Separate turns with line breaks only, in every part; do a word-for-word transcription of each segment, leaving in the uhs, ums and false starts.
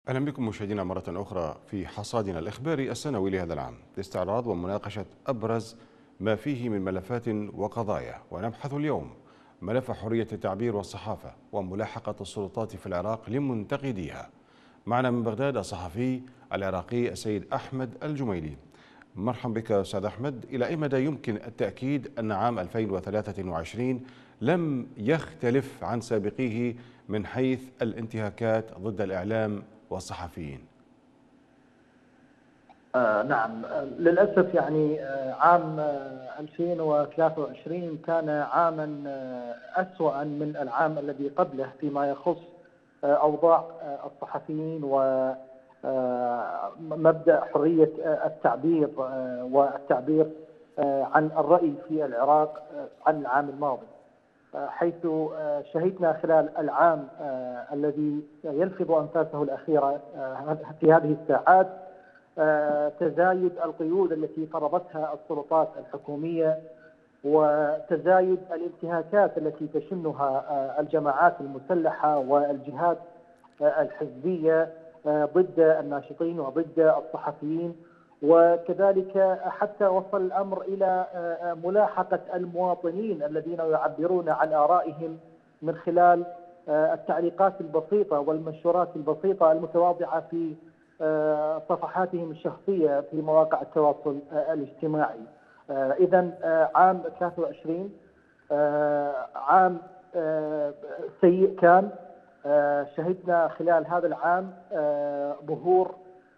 أهلا بكم مشاهدينا مرة أخرى في حصادنا الإخباري السنوي لهذا العام لاستعراض ومناقشة أبرز ما فيه من ملفات وقضايا. ونبحث اليوم ملف حرية التعبير والصحافة وملاحقة السلطات في العراق لمنتقديها. معنا من بغداد الصحفي العراقي السيد أحمد الجميلي. مرحبا بك أستاذ أحمد. إلى أي مدى يمكن التأكيد أن عام ألفين وثلاثة وعشرين لم يختلف عن سابقيه من حيث الانتهاكات ضد الإعلام والصحفيين؟
آه نعم، آه للأسف يعني آه عام آه ألفين وثلاثة وعشرين كان عاما آه أسوأ من العام الذي قبله فيما يخص آه أوضاع آه الصحفيين ومبدأ حرية آه التعبير آه والتعبير آه عن الرأي في العراق آه عن العام الماضي، حيث شهدنا خلال العام الذي يلفظ أنفاسه الأخيرة في هذه الساعات تزايد القيود التي فرضتها السلطات الحكومية وتزايد الانتهاكات التي تشنها الجماعات المسلحة والجهات الحزبية ضد الناشطين وضد الصحفيين، وكذلك حتى وصل الأمر إلى ملاحقة المواطنين الذين يعبرون عن آرائهم من خلال التعليقات البسيطة والمنشورات البسيطة المتواضعة في صفحاتهم الشخصية في مواقع التواصل الاجتماعي. إذن عام ثلاثة وعشرين عام سيء كان. شهدنا خلال هذا العام ظهور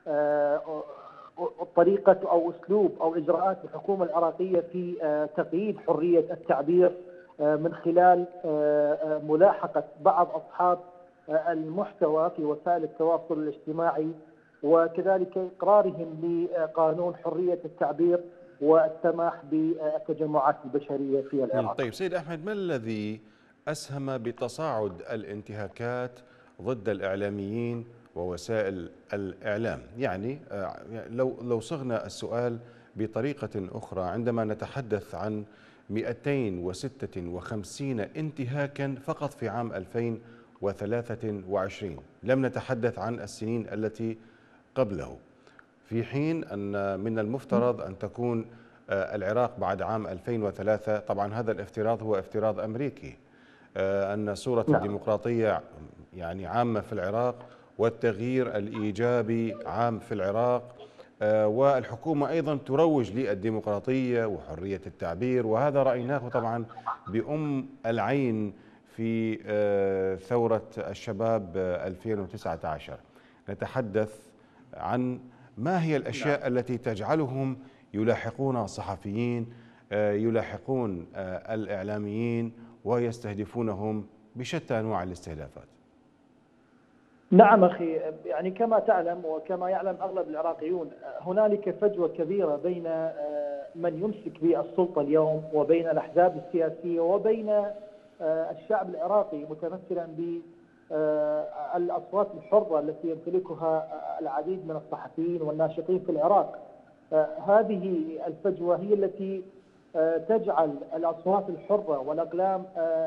طريقة أو أسلوب أو إجراءات الحكومة العراقية في تقييد حرية التعبير من خلال ملاحقة بعض أصحاب المحتوى في وسائل التواصل الاجتماعي، وكذلك إقرارهم لقانون حرية التعبير والسماح بالتجمعات البشرية في العراق.
طيب سيد أحمد، ما الذي أسهم بتصاعد الانتهاكات ضد الإعلاميين ووسائل الإعلام؟ يعني لو لو صغنا السؤال بطريقة أخرى، عندما نتحدث عن مئتين وستة وخمسين انتهاكا فقط في عام ألفين وثلاثة وعشرين، لم نتحدث عن السنين التي قبله، في حين أن من المفترض أن تكون العراق بعد عام ألفين وثلاثة، طبعا هذا الافتراض هو افتراض أمريكي، أن صورة الديمقراطية يعني عامة في العراق والتغيير الإيجابي عام في العراق، والحكومة أيضا تروج للديمقراطية وحرية التعبير، وهذا رأيناه طبعا بأم العين في ثورة الشباب ألفين وتسعة عشر. نتحدث عن ما هي الأشياء التي تجعلهم يلاحقون الصحفيين، يلاحقون الإعلاميين ويستهدفونهم بشتى أنواع الاستهدافات.
نعم أخي، يعني كما تعلم وكما يعلم أغلب العراقيون، هنالك فجوة كبيرة بين من يمسك بالسلطة اليوم وبين الأحزاب السياسية وبين الشعب العراقي، متمثلا بالأصوات الحرة التي يمتلكها العديد من الصحفيين والناشطين في العراق. هذه الفجوة هي التي تجعل الأصوات الحرة والأقلام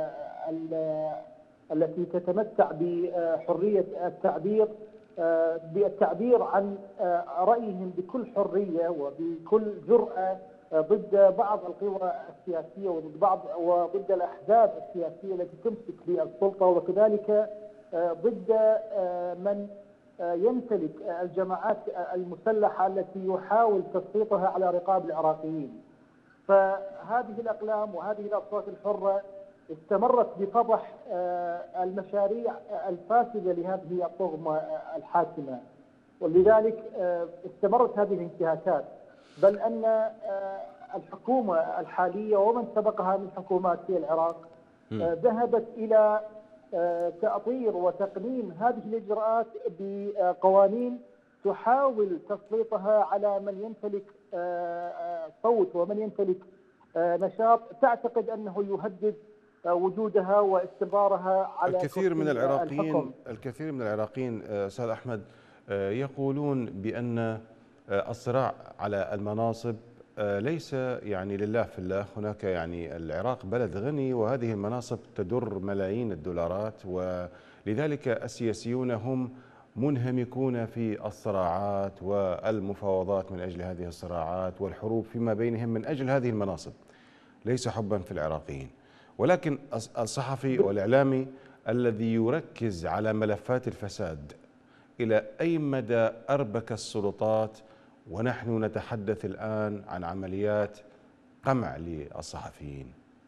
التي تتمتع بحرية التعبير بالتعبير عن رأيهم بكل حرية وبكل جرأة ضد بعض القوى السياسية وضد بعض وضد الأحزاب السياسية التي تمسك بالسلطة، وكذلك ضد من يمتلك الجماعات المسلحة التي يحاول تسليطها على رقاب العراقيين. فهذه الأقلام وهذه الأصوات الحرة استمرت بفضح المشاريع الفاسدة لهذه الطغمة الحاكمة، ولذلك استمرت هذه الانتهاكات، بل أن الحكومة الحالية ومن سبقها من حكومات في العراق ذهبت إلى تأطير وتقنين هذه الإجراءات بقوانين تحاول تسليطها على من يمتلك صوت ومن يمتلك نشاط تعتقد أنه يهدد وجودها واستمرارها على
الكثير من العراقيين
الحكم.
الكثير من العراقيين أستاذ أحمد يقولون بأن الصراع على المناصب ليس يعني لله في الله. هناك يعني العراق بلد غني وهذه المناصب تدر ملايين الدولارات، ولذلك السياسيون هم منهمكون في الصراعات والمفاوضات من أجل هذه الصراعات والحروب فيما بينهم من أجل هذه المناصب، ليس حبا في العراقيين. ولكن الصحفي والإعلامي الذي يركز على ملفات الفساد، إلى أي مدى أربك السلطات ونحن نتحدث الآن عن عمليات قمع للصحفيين؟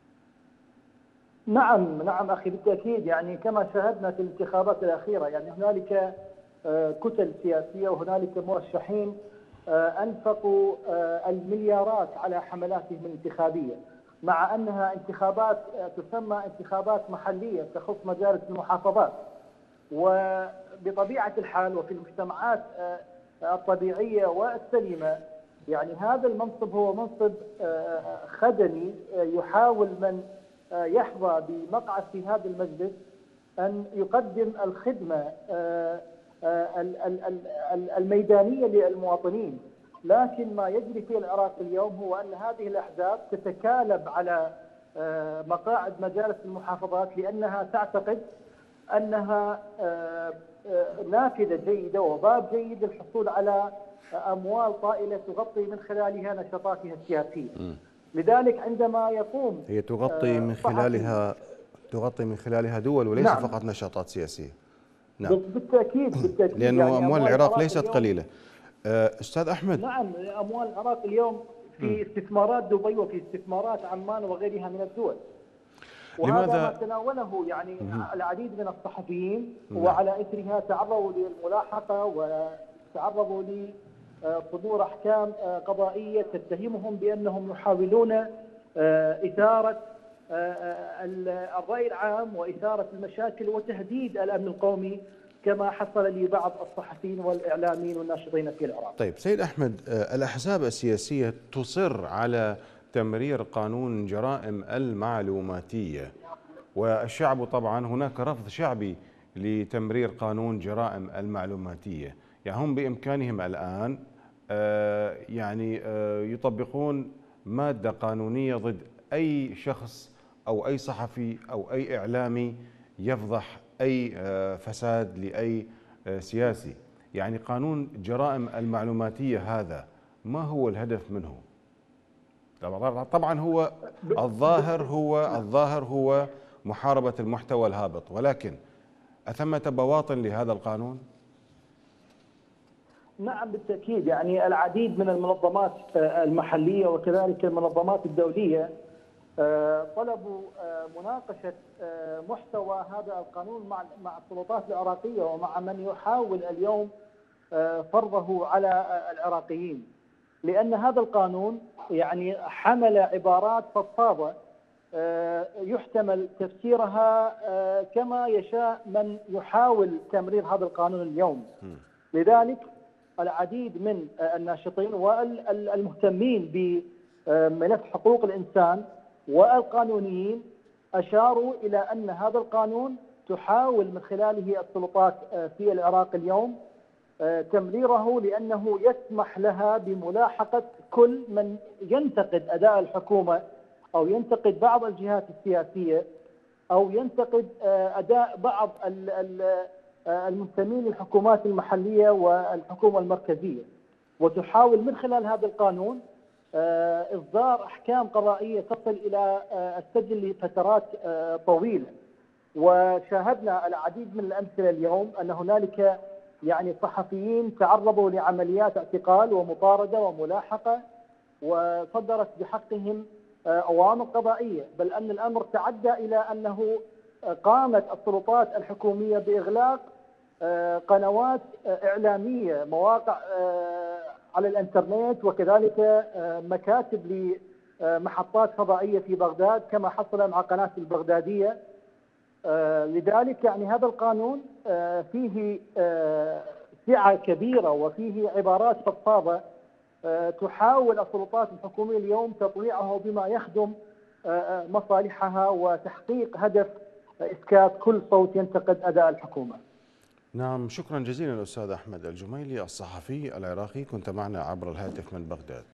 نعم نعم أخي، بالتأكيد. يعني كما شاهدنا في الانتخابات الأخيرة، يعني هنالك كتل سياسية وهنالك مرشحين أنفقوا المليارات على حملاتهم الانتخابية، مع أنها انتخابات تسمى انتخابات محلية تخص مجالس المحافظات. وبطبيعة الحال وفي المجتمعات الطبيعية والسليمة، يعني هذا المنصب هو منصب خدمي، يحاول من يحظى بمقعد في هذا المجلس أن يقدم الخدمة الميدانية للمواطنين. لكن ما يجري في العراق اليوم هو أن هذه الأحزاب تتكالب على مقاعد مجالس المحافظات، لأنها تعتقد أنها نافذة جيدة وباب جيد للحصول على أموال طائلة تغطي من خلالها نشاطاتها السياسية. لذلك عندما يقوم
هي تغطي من خلالها تغطي من خلالها دول وليس نعم. فقط نشاطات سياسية.
نعم بالتأكيد بالتأكيد
لأنه يعني أموال العراق ليست قليلة. أستاذ أحمد،
نعم أموال العراق اليوم في استثمارات دبي وفي استثمارات عمان وغيرها من الدول، وهذا لماذا؟ ما تناوله يعني العديد من الصحفيين، وعلى إثرها تعرضوا للملاحقة وتعرضوا لصدور أحكام قضائية تتهمهم بأنهم يحاولون إثارة الرأي العام وإثارة المشاكل وتهديد الأمن القومي، كما حصل لبعض الصحفيين والإعلاميين والناشطين في العراق.
طيب سيد أحمد، الأحزاب السياسية تصر على تمرير قانون جرائم المعلوماتية، والشعب طبعا هناك رفض شعبي لتمرير قانون جرائم المعلوماتية. يعني هم بإمكانهم الآن يعني يطبقون مادة قانونية ضد أي شخص أو أي صحفي أو أي إعلامي يفضح أي فساد لأي سياسي. يعني قانون جرائم المعلوماتية هذا ما هو الهدف منه؟ طبعا هو الظاهر هو الظاهر هو محاربة المحتوى الهابط، ولكن أثمة بواطن لهذا القانون؟
نعم بالتأكيد. يعني العديد من المنظمات المحلية وكذلك المنظمات الدولية طلبوا مناقشة محتوى هذا القانون مع مع السلطات العراقية ومع من يحاول اليوم فرضه على العراقيين، لأن هذا القانون يعني حمل عبارات فضفاضة يحتمل تفسيرها كما يشاء من يحاول تمرير هذا القانون اليوم. لذلك العديد من الناشطين والمهتمين بملف حقوق الإنسان والقانونيين أشاروا إلى أن هذا القانون تحاول من خلاله السلطات في العراق اليوم تمريره، لأنه يسمح لها بملاحقة كل من ينتقد أداء الحكومة أو ينتقد بعض الجهات السياسية أو ينتقد أداء بعض المنتمين للحكومات المحلية والحكومة المركزية، وتحاول من خلال هذا القانون إصدار أحكام قضائية تصل إلى السجن لفترات طويلة. وشاهدنا العديد من الأمثلة اليوم أن هنالك يعني صحفيين تعرضوا لعمليات اعتقال ومطاردة وملاحقة وصدرت بحقهم أوامر قضائية، بل أن الأمر تعدى إلى أنه قامت السلطات الحكومية بإغلاق قنوات إعلامية، مواقع على الانترنت، وكذلك مكاتب لمحطات فضائية في بغداد كما حصل مع قناة البغدادية. لذلك يعني هذا القانون فيه سعة كبيرة وفيه عبارات فضفاضة تحاول السلطات الحكومية اليوم تطويعه بما يخدم مصالحها وتحقيق هدف إسكات كل صوت ينتقد أداء الحكومة.
نعم، شكرا جزيلا الأستاذ أحمد الجميلي الصحفي العراقي، كنت معنا عبر الهاتف من بغداد.